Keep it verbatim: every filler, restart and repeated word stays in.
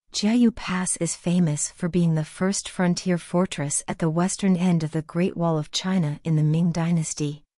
Jiayu Pass is famous for being the first frontier fortress at the western end of the Great Wall of China in the Ming Dynasty.